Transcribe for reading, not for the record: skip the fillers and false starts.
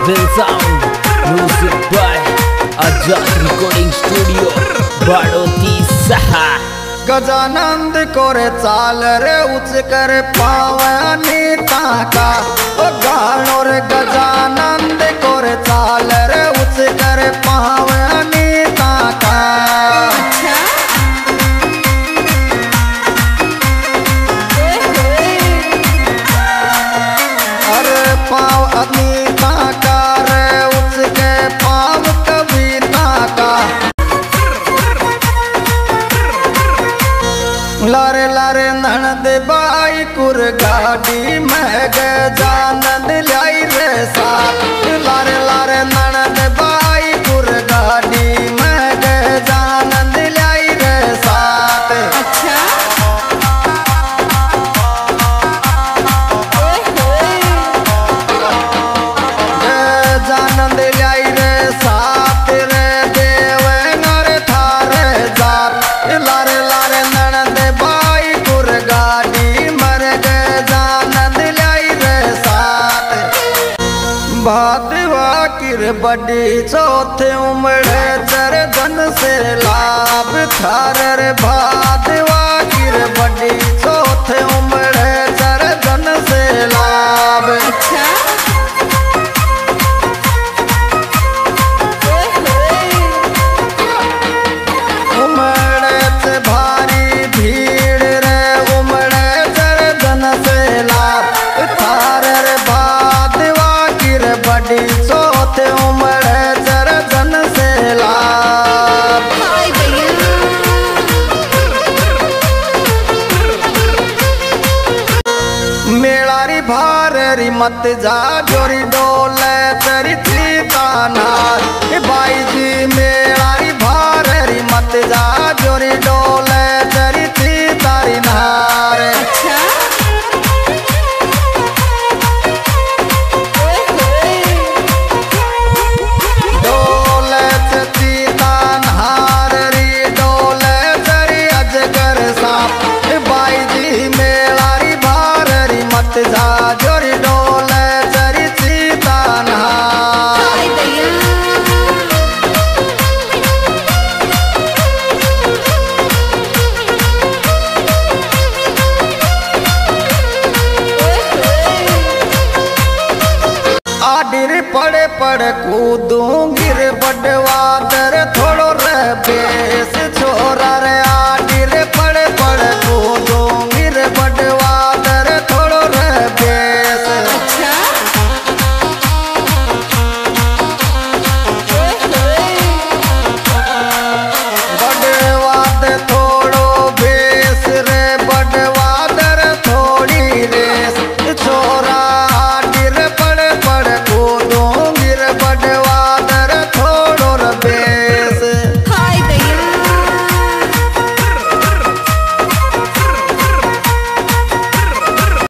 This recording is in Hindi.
दिल sound music by Azad recording studio बाड़ोती सहा। गजानंद कोरे चाल रे उच कर पावनी ताका ओ गानो रे गजानंद कोरे चाल रे उच कर पावनी ताका। अरे पाव अग्नि ताका रे उच के पाव कभी ताका। लारे लारे ननद बाई कुर गाड़ी में गजानंद लाई रे साथ। लारे लारे ननद बाई कुर गाड़ी में गजानंद लाई रे साथ। अच्छा गजानंद लाई रे साथ रे देव नर थारे जात। लारे लारे ननद बाई कुर गाड़ी मर गजानंद लाई रे साथ। भादवा किर बड़ी चौथे उमड़े चरदन से लाभ थार रे। भादवा किर बड़ी चौथे उमड़े चरदन से लाभ। अच्छा उमड़े से भारी भीड़ रे उमड़े चरदन से लाभ थार रे। भादवा किर बड़ी चौथे उमड़े चरदन से लाभ। हाय भैया मेलारी भारी मत जा जोरी डोले तेरी चीतानार। बाई जी मेलारी भारी मत जा जोरी डोले तेरी चीतारी नार। अच्छा डोले चीतानार री डोले तेरी अजगर सांप। बाई जी मेलारी भारी मत जा जोरी डोले तेरी चीतानार। हाय भैया आडिर पड़े पड़ कूदूं गिर बडवा दर थोड़ो रे बे।